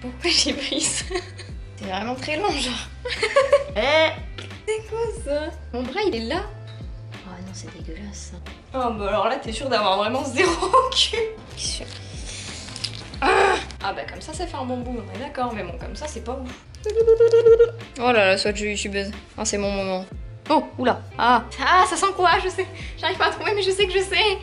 Pourquoi j'ai pris ça? C'est vraiment très long, genre. C'est quoi ça? Mon bras, il est là. Oh non, c'est dégueulasse. Oh bah alors là, t'es sûre d'avoir vraiment zéro cul. Ah bah comme ça fait un bon bout, on est d'accord. Mais bon, comme ça, c'est pas ouf. Oh là là, soit je suis buzz. Ah, c'est mon moment. Oh, oula. Ah, ça sent quoi? Je sais. J'arrive pas à trouver, mais je sais que je sais.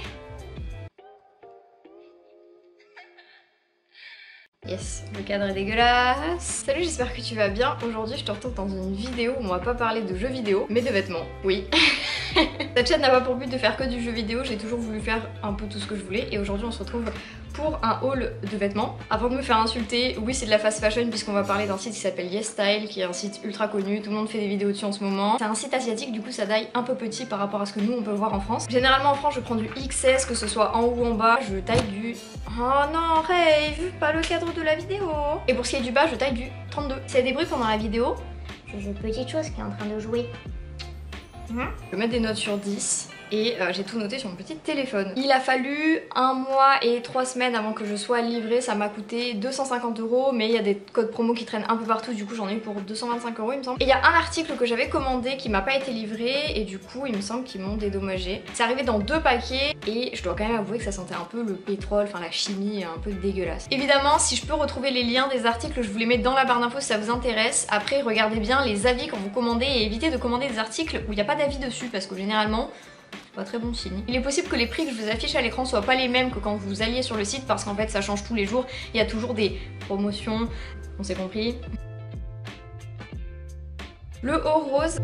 Yes, le cadre est dégueulasse. Salut, j'espère que tu vas bien. Aujourd'hui, je te retrouve dans une vidéo où on va pas parler de jeux vidéo, mais de vêtements. Oui. Cette chaîne n'a pas pour but de faire que du jeu vidéo, j'ai toujours voulu faire un peu tout ce que je voulais et aujourd'hui on se retrouve pour un haul de vêtements. Avant de me faire insulter, oui c'est de la fast fashion puisqu'on va parler d'un site qui s'appelle YesStyle, qui est un site ultra connu, tout le monde fait des vidéos dessus en ce moment. C'est un site asiatique, du coup ça taille un peu petit par rapport à ce que nous on peut voir en France. Généralement en France je prends du XS, que ce soit en haut ou en bas, je taille du... Oh non Rave, pas le cadre de la vidéo. Et pour ce qui est du bas, je taille du 32. S'il y a des bruits pendant la vidéo, c'est une petite chose qui est en train de jouer. Je vais mettre des notes sur 10 et j'ai tout noté sur mon petit téléphone. Il a fallu 1 mois et 3 semaines avant que je sois livrée, ça m'a coûté 250 €, mais il y a des codes promo qui traînent un peu partout, du coup j'en ai eu pour 225 € il me semble. Et il y a un article que j'avais commandé qui m'a pas été livré et du coup il me semble qu'ils m'ont dédommagé. C'est arrivé dans 2 paquets et je dois quand même avouer que ça sentait un peu le pétrole, enfin la chimie un peu dégueulasse. Évidemment si je peux retrouver les liens des articles, je vous les mets dans la barre d'infos si ça vous intéresse. Après regardez bien les avis quand vous commandez et évitez de commander des articles où il n'y a pas d'avis dessus parce que généralement c'est pas très bon signe. Il est possible que les prix que je vous affiche à l'écran soient pas les mêmes que quand vous alliez sur le site parce qu'en fait ça change tous les jours, il y a toujours des promotions, on s'est compris. Le haut rose.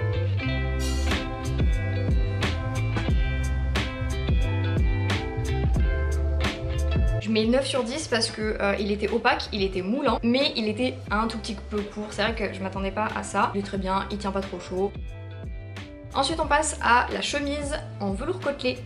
Je mets 9 sur 10 parce que il était opaque, il était moulant, mais il était un tout petit peu court. C'est vrai que je m'attendais pas à ça. Il est très bien, il tient pas trop chaud. Ensuite on passe à la chemise en velours côtelé.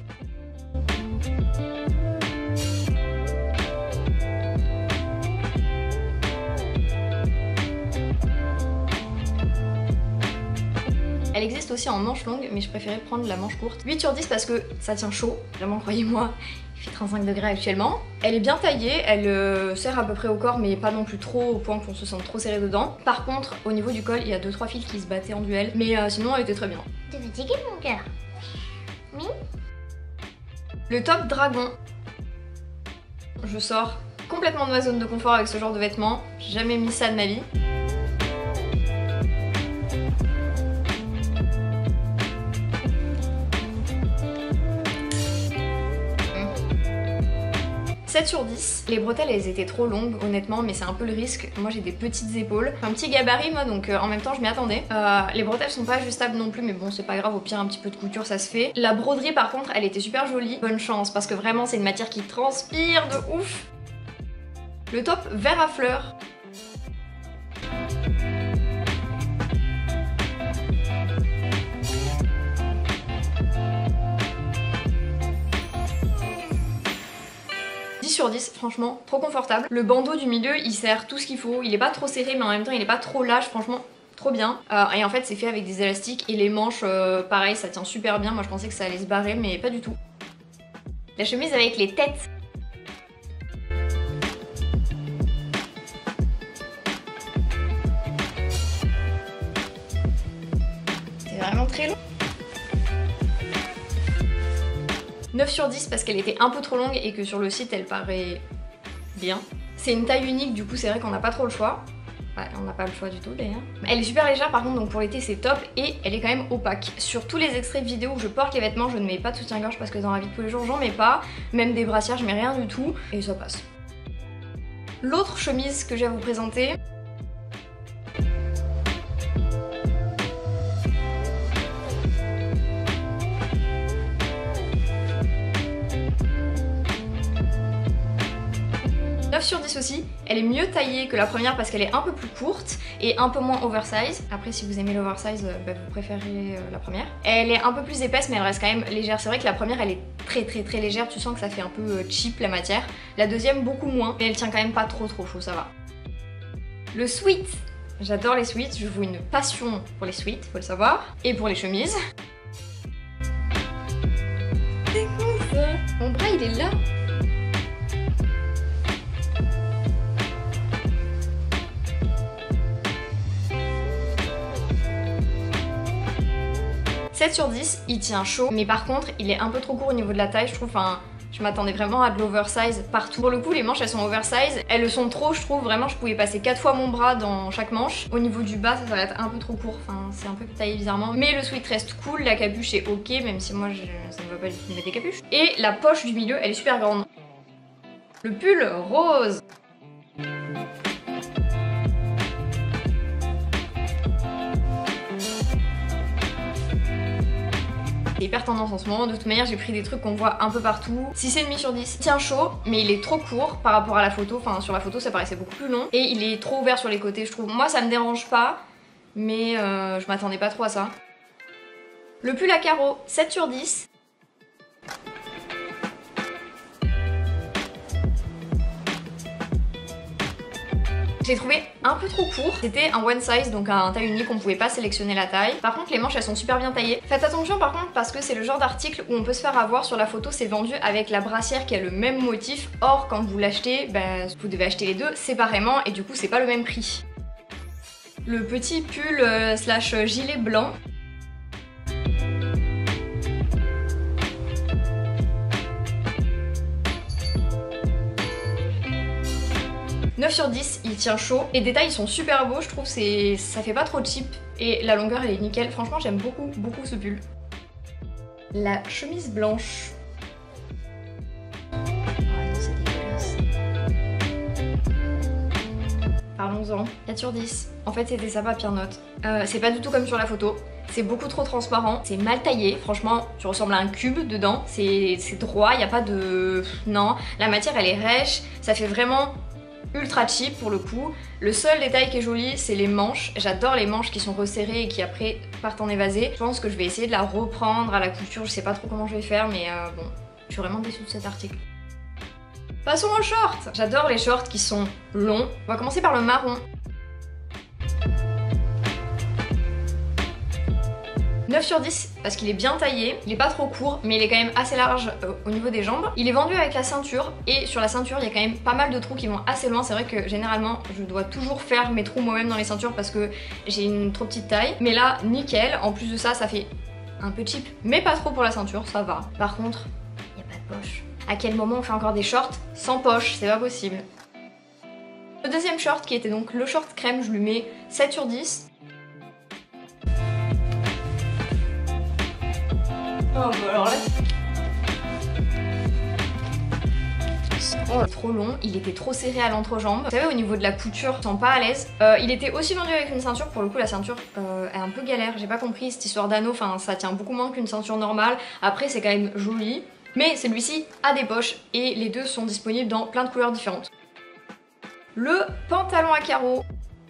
Elle existe aussi en manche longue, mais je préférais prendre la manche courte. 8 sur 10 parce que ça tient chaud, vraiment croyez-moi. Il fait 35 degrés actuellement. Elle est bien taillée, elle serre à peu près au corps mais pas non plus trop au point qu'on se sente trop serré dedans. Par contre au niveau du col il y a 2-3 fils qui se battaient en duel, mais sinon elle était très bien. T'es fatigué mon cœur? Oui. Le top dragon. Je sors complètement de ma zone de confort avec ce genre de vêtements. J'ai jamais mis ça de ma vie. Sur 10. Les bretelles elles étaient trop longues honnêtement mais c'est un peu le risque. Moi j'ai des petites épaules, un petit gabarit moi donc en même temps je m'y attendais. Les bretelles sont pas ajustables non plus mais bon c'est pas grave, au pire un petit peu de couture ça se fait. La broderie par contre elle était super jolie. Bonne chance parce que vraiment c'est une matière qui transpire de ouf. Le top vert à fleurs. Sur 10, franchement trop confortable. Le bandeau du milieu il sert tout ce qu'il faut, il est pas trop serré mais en même temps il est pas trop lâche, franchement trop bien. Et en fait c'est fait avec des élastiques et les manches pareil ça tient super bien. Moi je pensais que ça allait se barrer mais pas du tout. La chemise avec les têtes. C'est vraiment très long. 9 sur 10 parce qu'elle était un peu trop longue et que sur le site elle paraît bien. C'est une taille unique du coup c'est vrai qu'on n'a pas trop le choix. Ouais, on n'a pas le choix du tout d'ailleurs. Elle est super légère par contre donc pour l'été c'est top et elle est quand même opaque. Sur tous les extraits de vidéos où je porte les vêtements je ne mets pas de soutien-gorge parce que dans la vie de tous les jours j'en mets pas. Même des brassières je mets rien du tout et ça passe. L'autre chemise que j'ai à vous présenter. Sur 10 aussi, elle est mieux taillée que la première parce qu'elle est un peu plus courte et un peu moins oversize. Après si vous aimez l'oversize, vous préférez la première. Elle est un peu plus épaisse mais elle reste quand même légère. C'est vrai que la première elle est très légère, tu sens que ça fait un peu cheap la matière. La deuxième beaucoup moins mais elle tient quand même pas trop chaud, ça va. Le sweat, j'adore les sweats, je vous une passion pour les sweats, faut le savoir. Et pour les chemises. C'est quoi ça? Mon bras il est là. 7 sur 10, il tient chaud, mais par contre il est un peu trop court au niveau de la taille, je trouve. Enfin, je m'attendais vraiment à de l'oversize partout. Pour le coup, les manches elles sont oversize, elles le sont trop, je trouve. Vraiment, je pouvais passer 4 fois mon bras dans chaque manche. Au niveau du bas, ça va être un peu trop court, enfin c'est un peu taillé bizarrement. Mais le sweat reste cool, la capuche est ok, même si moi ça me va pas du tout de mettre des capuches. Et la poche du milieu, elle est super grande. Le pull rose. C'est hyper tendance en ce moment, de toute manière j'ai pris des trucs qu'on voit un peu partout. 6,5 sur 10, il tient chaud, mais il est trop court par rapport à la photo, enfin sur la photo ça paraissait beaucoup plus long. Et il est trop ouvert sur les côtés je trouve. Moi ça me dérange pas, mais je m'attendais pas trop à ça. Le pull à carreaux, 7 sur 10. Je l'ai trouvé un peu trop court. C'était un one size, donc un taille unique, on pouvait pas sélectionner la taille. Par contre les manches elles sont super bien taillées. Faites attention par contre parce que c'est le genre d'article où on peut se faire avoir. Sur la photo c'est vendu avec la brassière qui a le même motif. Or quand vous l'achetez, vous devez acheter les deux séparément et du coup c'est pas le même prix. Le petit pull slash gilet blanc. « 9 sur 10, il tient chaud. Les détails ils sont super beaux, je trouve ça fait pas trop cheap. Et la longueur elle est nickel. Franchement j'aime beaucoup ce pull. La chemise blanche. Parlons-en. 4 sur 10. En fait c'était sa papier note. C'est pas du tout comme sur la photo. C'est beaucoup trop transparent, c'est mal taillé, franchement tu ressembles à un cube dedans, c'est droit, il n'y a pas de... Non, la matière elle est rêche, ça fait vraiment ultra cheap pour le coup. Le seul détail qui est joli c'est les manches. J'adore les manches qui sont resserrées et qui après partent en évasé. Je pense que je vais essayer de la reprendre à la couture, je sais pas trop comment je vais faire mais bon, je suis vraiment déçue de cet article. Passons aux shorts. J'adore les shorts qui sont longs. On va commencer par le marron. 9 sur 10 parce qu'il est bien taillé, il est pas trop court mais il est quand même assez large au niveau des jambes. Il est vendu avec la ceinture et sur la ceinture il y a quand même pas mal de trous qui vont assez loin. C'est vrai que généralement je dois toujours faire mes trous moi-même dans les ceintures parce que j'ai une trop petite taille. Mais là nickel, en plus de ça ça fait un peu cheap mais pas trop pour la ceinture, ça va. Par contre il n'y a pas de poche. À quel moment on fait encore des shorts sans poche? C'est pas possible. Le deuxième short qui était donc le short crème, je lui mets 7 sur 10. Oh bah alors là... Oh, trop long, il était trop serré à l'entrejambe. Vous savez au niveau de la couture, je sens pas à l'aise. Il était aussi vendu avec une ceinture, pour le coup la ceinture est un peu galère, j'ai pas compris cette histoire d'anneau, enfin ça tient beaucoup moins qu'une ceinture normale. Après c'est quand même joli, mais celui-ci a des poches et les deux sont disponibles dans plein de couleurs différentes. Le pantalon à carreaux.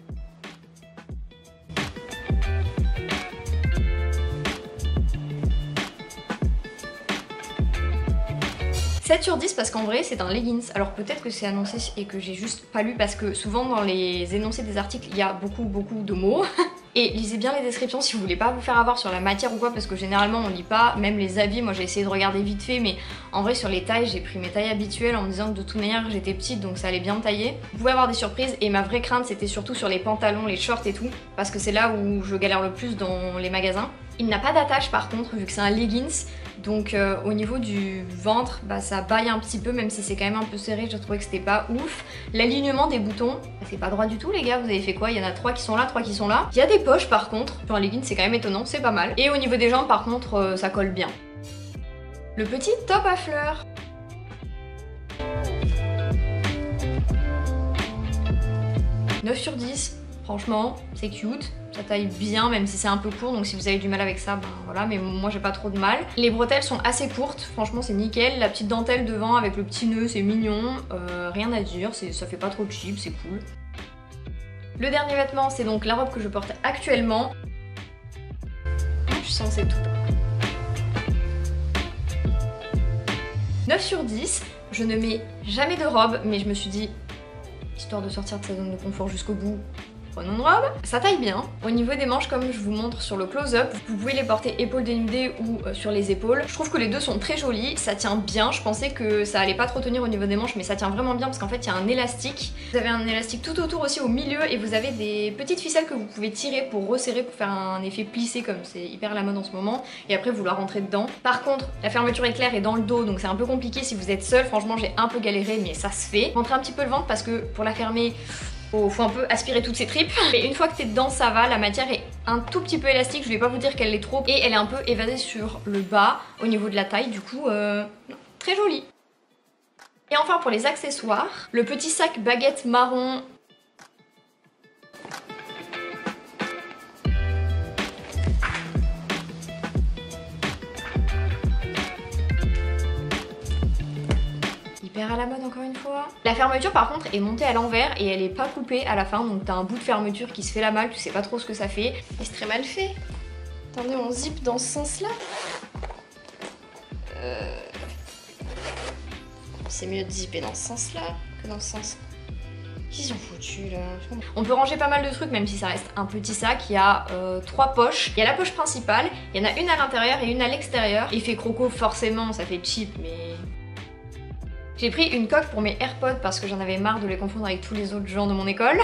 7 sur 10 parce qu'en vrai c'est un leggings. Alors peut-être que c'est annoncé et que j'ai juste pas lu parce que souvent dans les énoncés des articles il y a beaucoup de mots. Et lisez bien les descriptions si vous voulez pas vous faire avoir sur la matière ou quoi parce que généralement on lit pas, même les avis, moi j'ai essayé de regarder vite fait mais en vrai sur les tailles j'ai pris mes tailles habituelles en me disant que de toute manière j'étais petite donc ça allait bien me tailler. Vous pouvez avoir des surprises et ma vraie crainte c'était surtout sur les pantalons, les shorts et tout parce que c'est là où je galère le plus dans les magasins. Il n'a pas d'attache par contre vu que c'est un leggings. Donc au niveau du ventre, ça baille un petit peu même si c'est quand même un peu serré, j'ai trouvé que c'était pas ouf. L'alignement des boutons, c'est pas droit du tout les gars, vous avez fait quoi? Il y en a 3 qui sont là, 3 qui sont là. Il y a des poches par contre, sur un legging c'est quand même étonnant, c'est pas mal. Et au niveau des jambes par contre, ça colle bien. Le petit top à fleurs. « 9 sur 10, franchement c'est cute. Ça taille bien même si c'est un peu court donc si vous avez du mal avec ça voilà mais moi j'ai pas trop de mal. Les bretelles sont assez courtes, franchement c'est nickel. La petite dentelle devant avec le petit nœud c'est mignon, rien à dire, ça fait pas trop cheap, c'est cool. Le dernier vêtement c'est donc la robe que je porte actuellement. Je suis censée tout. 9 sur 10, je ne mets jamais de robe mais je me suis dit histoire de sortir de sa zone de confort jusqu'au bout. prenons une robe. Ça taille bien. Au niveau des manches, comme je vous montre sur le close-up, vous pouvez les porter épaules dénudées ou sur les épaules. Je trouve que les deux sont très jolis, ça tient bien. Je pensais que ça allait pas trop tenir au niveau des manches, mais ça tient vraiment bien parce qu'en fait il y a un élastique. Vous avez un élastique tout autour aussi au milieu et vous avez des petites ficelles que vous pouvez tirer pour resserrer, pour faire un effet plissé comme c'est hyper la mode en ce moment. Et après vous la rentrez dedans. Par contre, la fermeture éclair est dans le dos, donc c'est un peu compliqué si vous êtes seul. Franchement, j'ai un peu galéré, mais ça se fait. Rentrez un petit peu le ventre parce que pour la fermer, faut un peu aspirer toutes ses tripes. Mais une fois que t'es dedans, ça va. La matière est un tout petit peu élastique. Je vais pas vous dire qu'elle l'est trop. Et elle est un peu évasée sur le bas au niveau de la taille. Du coup, très jolie. Et enfin pour les accessoires, le petit sac baguette marron. À la mode encore une fois. La fermeture par contre est montée à l'envers et elle est pas coupée à la fin, donc t'as un bout de fermeture qui se fait la malle, tu sais pas trop ce que ça fait. Et c'est très mal fait. Attendez, on zip dans ce sens là. C'est mieux de zipper dans ce sens là que dans ce sens. Qu'ils ont foutu là. On peut ranger pas mal de trucs même si ça reste un petit sac. Il y a 3 poches. Il y a la poche principale, il y en a une à l'intérieur et une à l'extérieur. Effet croco forcément, ça fait cheap mais... J'ai pris une coque pour mes AirPods parce que j'en avais marre de les confondre avec tous les autres gens de mon école.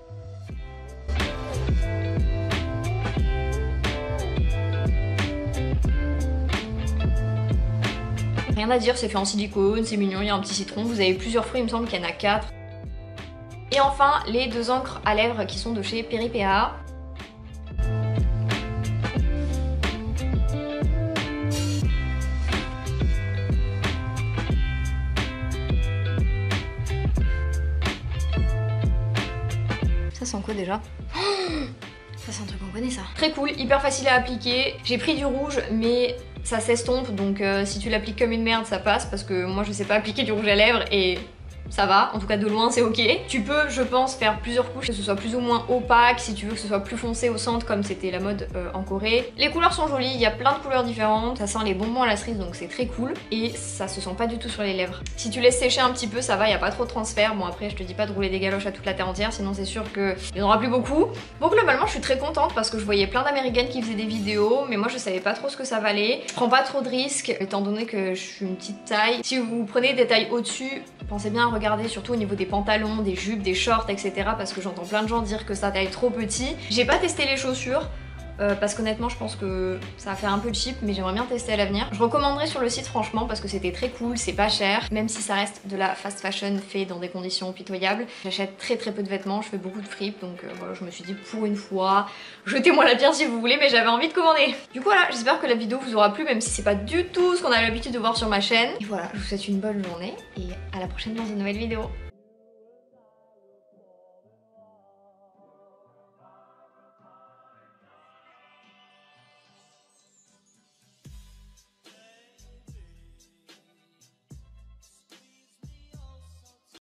Rien à dire, c'est fait en silicone, c'est mignon, il y a un petit citron. Vous avez plusieurs fruits, il me semble qu'il y en a 4. Et enfin, les 2 encres à lèvres qui sont de chez Peripéa. Ça sent quoi déjà? Ça c'est un truc qu'on connaît ça. Très cool, hyper facile à appliquer. J'ai pris du rouge mais ça s'estompe donc si tu l'appliques comme une merde ça passe parce que moi je sais pas appliquer du rouge à lèvres et ça va, en tout cas de loin c'est ok. Tu peux je pense faire plusieurs couches, que ce soit plus ou moins opaque, si tu veux que ce soit plus foncé au centre comme c'était la mode en Corée. Les couleurs sont jolies, il y a plein de couleurs différentes, ça sent les bonbons à la cerise donc c'est très cool et ça se sent pas du tout sur les lèvres. Si tu laisses sécher un petit peu ça va, il n'y a pas trop de transfert. Bon après je te dis pas de rouler des galoches à toute la terre entière sinon c'est sûr qu'il n'y en aura plus beaucoup. Bon globalement je suis très contente parce que je voyais plein d'américaines qui faisaient des vidéos mais moi je savais pas trop ce que ça valait. Je prends pas trop de risques étant donné que je suis une petite taille. Si vous prenez des tailles au-dessus, pensez bien à regarder surtout au niveau des pantalons, des jupes, des shorts, etc. parce que j'entends plein de gens dire que ça taille trop petit. J'ai pas testé les chaussures. Parce qu'honnêtement je pense que ça va faire un peu cheap mais j'aimerais bien tester à l'avenir. Je recommanderais sur le site franchement parce que c'était très cool, c'est pas cher, même si ça reste de la fast fashion fait dans des conditions pitoyables. J'achète très peu de vêtements, je fais beaucoup de fripe donc voilà, je me suis dit pour une fois, jetez-moi la pierre si vous voulez mais j'avais envie de commander. Du coup voilà, j'espère que la vidéo vous aura plu même si c'est pas du tout ce qu'on a l'habitude de voir sur ma chaîne. Et voilà, je vous souhaite une bonne journée et à la prochaine dans une nouvelle vidéo.